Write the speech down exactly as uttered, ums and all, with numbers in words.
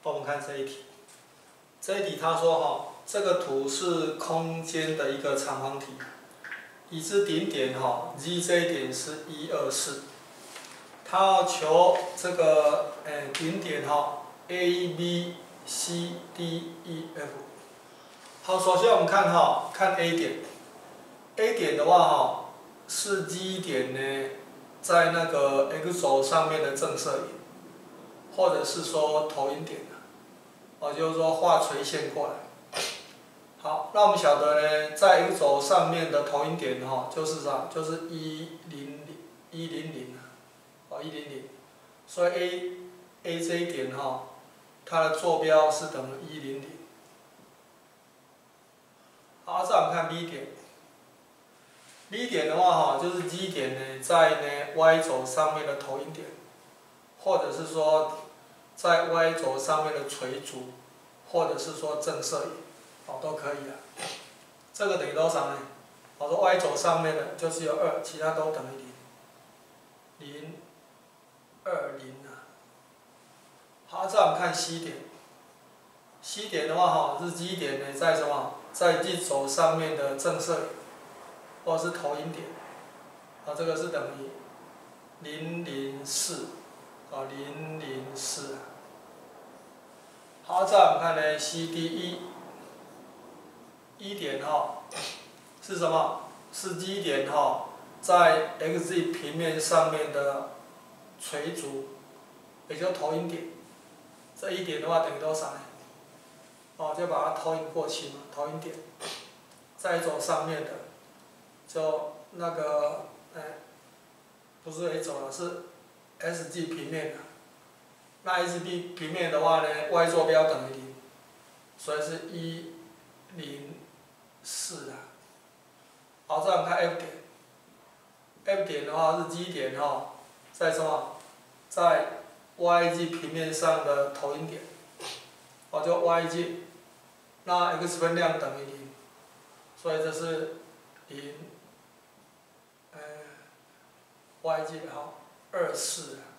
我们看这一题，这一题他说哈，这个图是空间的一个长方体，已知顶点哈 ，z 这一点是一二四，他要求这个诶顶点哈 ，a b c d e f。好，首先我们看哈，看 A 点 ，A 点的话哈，是 G 点呢，在那个 x 轴上面的正射影，或者是说投影点。 哦，就是说画垂线过来。好，那我们晓得呢，在 x 轴上面的投影点哈，就是啥？就是一零零一零零哦一零零，所以 A A 这一点哈，它的坐标是等于一零零。好，再我们看 B 点。B 点的话哈，就是 G 点呢，在呢 y 轴上面的投影点，或者是说。 在 y 轴上面的垂足，或者是说正射影，哦都可以的。这个等于多少呢？我说 y 轴上面的就只有二，其他都等于零，零，二零啊。好，再我们看 C 点。C 点的话哈，是 G 点呢在什么？在 G 轴上面的正射影，或者是投影点。啊，这个是等于零零四。 哦，零零四。好，再我们看呢 ，C D 一，一点哈是什么？是 G 点哈，在 X Z 平面上面的垂足，也就投影点。这一点的话等于多少呢？哦，就把它投影过去嘛，投影点，在轴上面的，就那个哎，不是 A 轴了，是。 S G 平面的，那 S G 平面的话呢 ，y 坐标等于零，所以是一零四啊。好，再我们看 F 点 ，F 点的话是 G 点哈，在什么？在 Y G 平面上的投影点，哦，就 Y G， 那 x 分量等于零，所以这是零，呃 ，Y G 好。 二四。